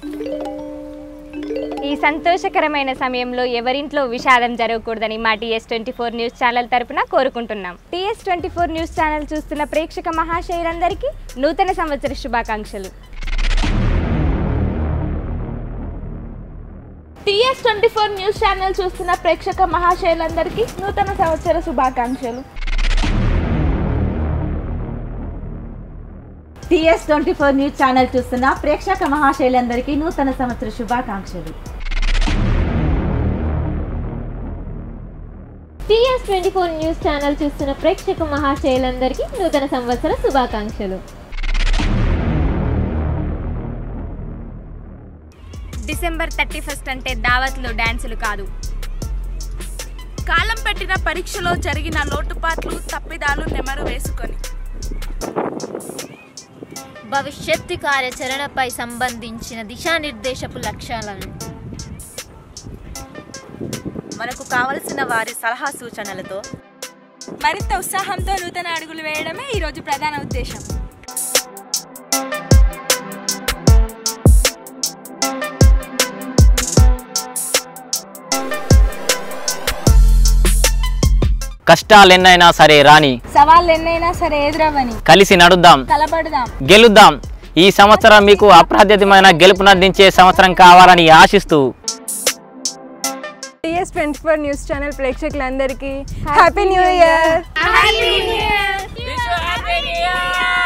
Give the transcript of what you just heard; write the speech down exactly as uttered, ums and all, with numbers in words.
ఈ సంతోషకరమైన సమయంలో ఎవరింట్లో విషాదం జరగకూడదని మా TS twenty four news channel తరపున కోరుకుంటున్నాం. TS twenty four news channel చూస్తున్న ప్రేక్షక మహాశయులందరికీ నూతన సంవత్సర శుభాకాంక్షలు. TS twenty four news channel చూస్తున్న ప్రేక్షక మహాశయులందరికీ నూతన సంవత్సర శుభాకాంక్షలు. TS twenty four news channel చూస్తున్న ప్రేక్షక మహాశయులందరికీ నూతన సంవత్సర శుభాకాంక్షలు. TS twenty four news channel చూస్తున్న ప్రేక్షక మహాశయులందరికీ నూతన సంవత్సర శుభాకాంక్షలు. డిసెంబర్ థర్టీ ఫస్ట్ అంటే దావత్లు, డాన్సులు కాదు. కాలం పెట్టిన పరీక్షలో జరిగిన లోటుపాట్లు, తప్పిదాలు నెమరు వేసుకొని భవిష్యత్తు కార్యాచరణపై సంబంధించిన దిశానిర్దేశపు లక్ష్యాలను, మనకు కావలసిన వారి సలహా సూచనలతో మరింత ఉత్సాహంతో నూతన అడుగులు వేయడమే ఈరోజు ప్రధాన ఉద్దేశం. కష్టాలెన్నైనా సరే రాని, సవాళ్ళు ఎన్నైనా సరే ఎదురవని, కలిసి నడుద్దాం, కలపడదాం, గెలుద్దాం. ఈ సంవత్సరం మీకు అప్రతిహతమైన గెలుపునందించే సంవత్సరం కావాలని ఆశిస్తూ TS twenty four news channel ప్రేక్షకులందరికీ హ్యాపీ న్యూ ఇయర్.